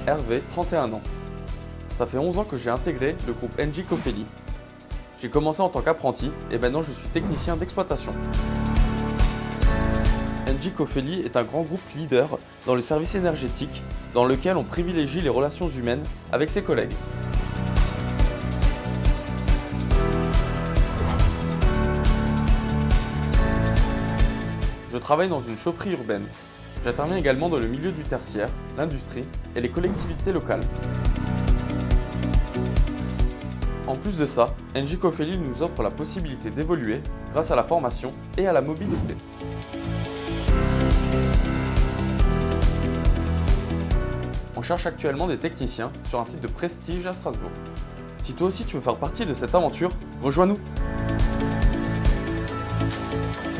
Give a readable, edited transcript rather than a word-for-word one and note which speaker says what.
Speaker 1: Hervé, 31 ans. Ça fait 11 ans que j'ai intégré le groupe Engie Cofeli. J'ai commencé en tant qu'apprenti et maintenant je suis technicien d'exploitation. Engie Cofeli est un grand groupe leader dans le service énergétique dans lequel on privilégie les relations humaines avec ses collègues. Je travaille dans une chaufferie urbaine. J'interviens également dans le milieu du tertiaire, l'industrie et les collectivités locales. En plus de ça, Engie Cofeli nous offre la possibilité d'évoluer grâce à la formation et à la mobilité. On cherche actuellement des techniciens sur un site de prestige à Strasbourg. Si toi aussi tu veux faire partie de cette aventure, rejoins-nous!